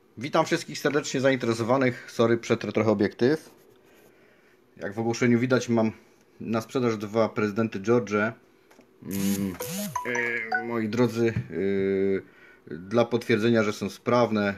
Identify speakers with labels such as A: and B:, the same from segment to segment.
A: Witam wszystkich serdecznie zainteresowanych. Sorry, przetrę trochę obiektyw. Jak w ogłoszeniu widać, mam na sprzedaż dwa prezydenty George. Moi drodzy, dla potwierdzenia, że są sprawne,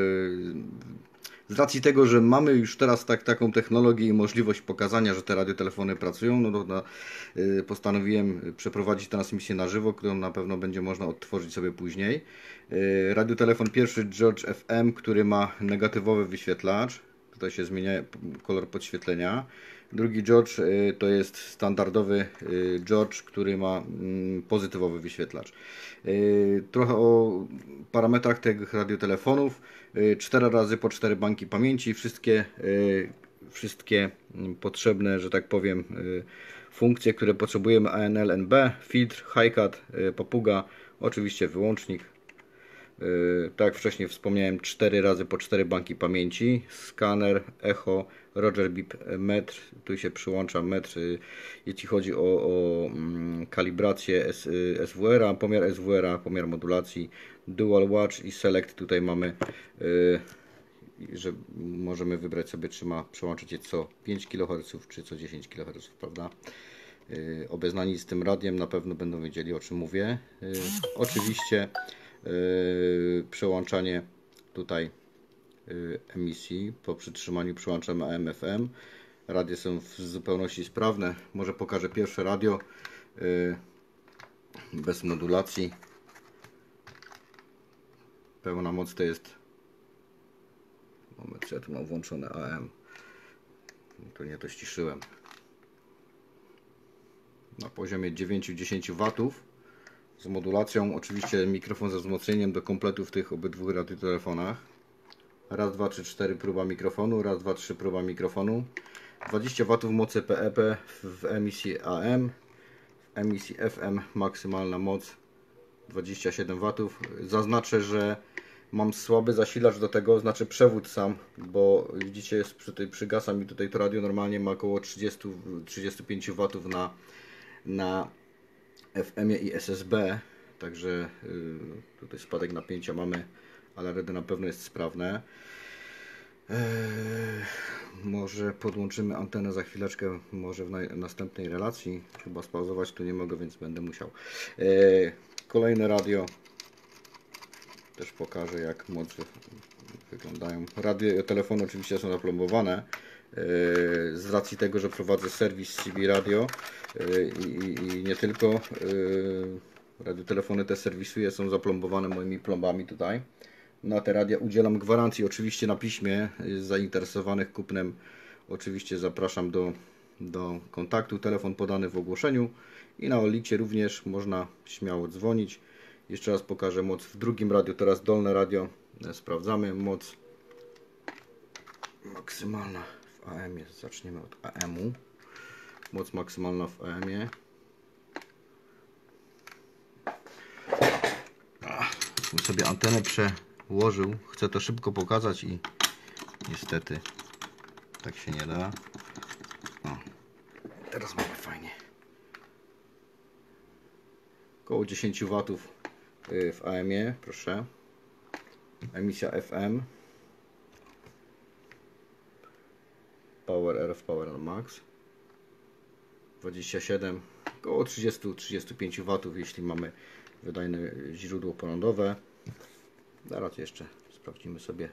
A: z racji tego, że mamy już teraz taką technologię i możliwość pokazania, że te radiotelefony pracują, postanowiłem przeprowadzić transmisję na żywo, którą na pewno będzie można odtworzyć sobie później. Radiotelefon pierwszy George FM, który ma negatywowy wyświetlacz. Tutaj się zmienia kolor podświetlenia. Drugi George to jest standardowy George, który ma pozytywowy wyświetlacz. Trochę o parametrach tych radiotelefonów. 4 razy po 4 banki pamięci, wszystkie potrzebne, że tak powiem, funkcje, które potrzebujemy: ANL, NB, filtr, hi-cat, papuga, oczywiście wyłącznik. Tak jak wcześniej wspomniałem, 4 razy po 4 banki pamięci, skaner, echo, Roger Bip metr, tu się przyłącza metr, jeśli chodzi o kalibrację SWR-a, pomiar modulacji, dual watch i select. Tutaj mamy, że możemy wybrać sobie, czy ma przełączyć je co 5 kHz czy co 10 kHz, prawda? Obeznani z tym radiem na pewno będą wiedzieli, o czym mówię. Oczywiście przełączanie tutaj emisji, po przytrzymaniu przełączamy AM/FM. Radia są w zupełności sprawne. Może pokażę pierwsze radio bez modulacji. Pełna moc to jest, moment, ja tu mam włączone AM, to nie, to ściszyłem, na poziomie 9-10 W z modulacją. Oczywiście mikrofon ze wzmocnieniem do kompletu w tych obydwu radiotelefonach. Raz, dwa, trzy, cztery, próba mikrofonu. Raz, dwa, trzy, próba mikrofonu. 20 W mocy PEP w emisji AM. W emisji FM maksymalna moc 27 W. Zaznaczę, że mam słaby zasilacz do tego, znaczy przewód sam, bo widzicie, przygasa mi tutaj to radio. Normalnie ma około 30-35 W na FM-ie i SSB, także tutaj spadek napięcia mamy, ale radio na pewno jest sprawne. Może podłączymy antenę za chwileczkę, może w następnej relacji. Chyba spauzować tu nie mogę, więc będę musiał. Kolejne radio, też pokażę, jak mocy wyglądają. Telefony oczywiście są zaplombowane. Z racji tego, że prowadzę serwis CB Radio i nie tylko, radiotelefony te serwisuję, są zaplombowane moimi plombami tutaj. Na te radia udzielam gwarancji, oczywiście na piśmie. Zainteresowanych kupnem oczywiście zapraszam do kontaktu. Telefon podany w ogłoszeniu i na Oliksie również można śmiało dzwonić. Jeszcze raz pokażę moc w drugim radiu, teraz dolne radio. Sprawdzamy moc maksymalna w AM-ie. Zaczniemy od AM-u. Moc maksymalna w AM-ie. Sobie antenę przełożył. Chcę to szybko pokazać i niestety tak się nie da. O, teraz mamy fajnie. Około 10 W w AM-ie, proszę. Emisja FM. Power RF, Power na Max. 27, około 30-35 W, jeśli mamy wydajne źródło prądowe. Zaraz jeszcze sprawdzimy sobie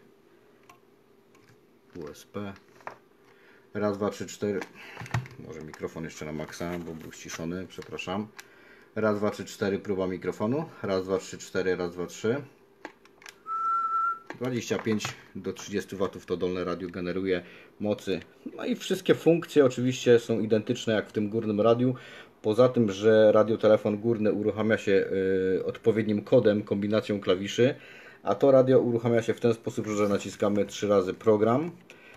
A: USB. Raz, dwa, trzy, cztery. Może mikrofon jeszcze na maksa, bo był ściszony, przepraszam. Raz, dwa, trzy, cztery, próba mikrofonu. Raz, dwa, trzy, cztery, raz, dwa, trzy. 25 do 30 W to dolne radio generuje mocy. No i wszystkie funkcje oczywiście są identyczne jak w tym górnym radiu. Poza tym, że radiotelefon górny uruchamia się odpowiednim kodem, kombinacją klawiszy, a to radio uruchamia się w ten sposób, że naciskamy 3 razy program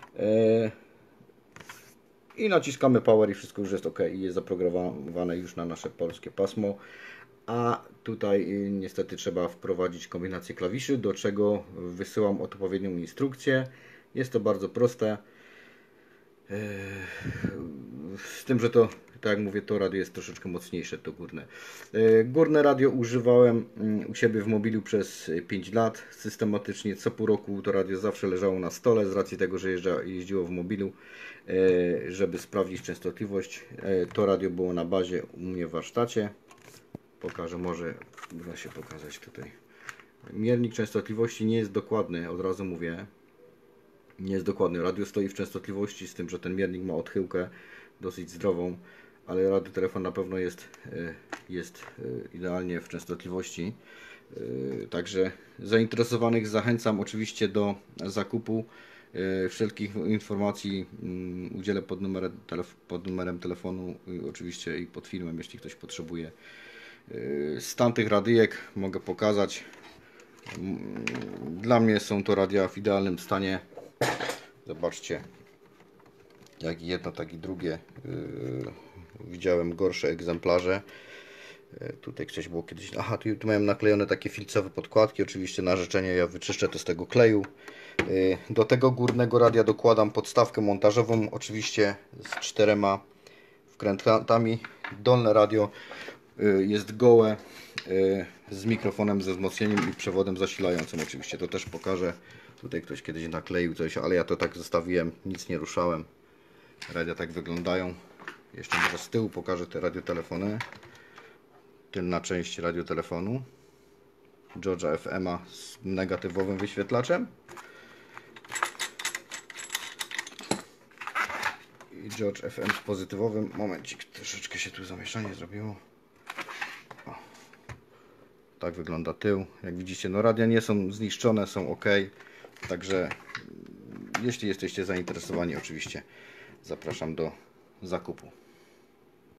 A: i naciskamy power i wszystko już jest ok i jest zaprogramowane już na nasze polskie pasmo. A tutaj niestety trzeba wprowadzić kombinację klawiszy, do czego wysyłam odpowiednią instrukcję. Jest to bardzo proste. z tym, że to, tak jak mówię, to radio jest troszeczkę mocniejsze, to górne. Górne radio używałem u siebie w mobilu przez 5 lat. Systematycznie co pół roku to radio zawsze leżało na stole, z racji tego, że jeździło w mobilu, żeby sprawdzić częstotliwość. To radio było na bazie u mnie w warsztacie. Pokażę, może uda się pokazać tutaj. Miernik częstotliwości nie jest dokładny, od razu mówię. Nie jest dokładny. Radio stoi w częstotliwości, z tym, że ten miernik ma odchyłkę dosyć zdrową, ale radiotelefon na pewno jest idealnie w częstotliwości. Także zainteresowanych zachęcam oczywiście do zakupu. Wszelkich informacji udzielę pod numerem telefonu, oczywiście i pod filmem, jeśli ktoś potrzebuje. Stan tych radyjek mogę pokazać. Dla mnie są to radia w idealnym stanie. Zobaczcie, jak jedno, tak i drugie. Widziałem gorsze egzemplarze. Tutaj coś było kiedyś. Aha, tu miałem naklejone takie filcowe podkładki. Oczywiście na życzenie ja wyczyszczę to z tego kleju. Do tego górnego radia dokładam podstawkę montażową, oczywiście z 4 wkrętami. Dolne radio jest gołe, z mikrofonem ze wzmocnieniem i przewodem zasilającym. Oczywiście to też pokażę. Tutaj ktoś kiedyś nakleił coś, ale ja to tak zostawiłem, nic nie ruszałem. Radia tak wyglądają. Jeszcze może z tyłu pokażę te radiotelefony. Tylna część radiotelefonu George'a FM-a z negatywowym wyświetlaczem i George FM z pozytywowym. Momencik, troszeczkę się tu zamieszanie zrobiło. O. Tak wygląda tył. Jak widzicie, no radia nie są zniszczone, są ok. Także jeśli jesteście zainteresowani, oczywiście zapraszam do zakupu.